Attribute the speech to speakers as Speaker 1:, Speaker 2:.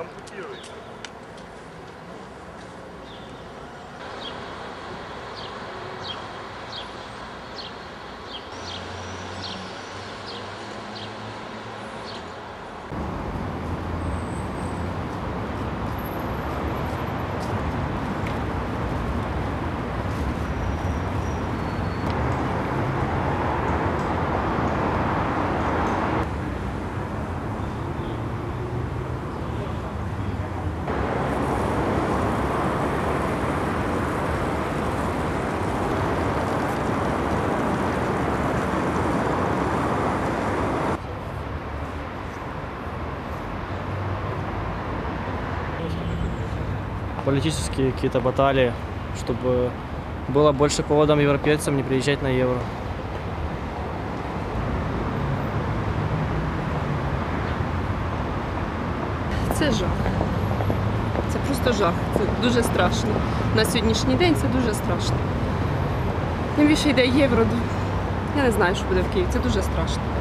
Speaker 1: Политические какие-то баталии, чтобы было больше поводом европейцам не приезжать на евро.
Speaker 2: Це жах. Це просто жах. Це дуже страшно. На сьогоднішній день це дуже страшно. Тим більше йде євро. Я не знаю, що буде в Києві. Це дуже страшно.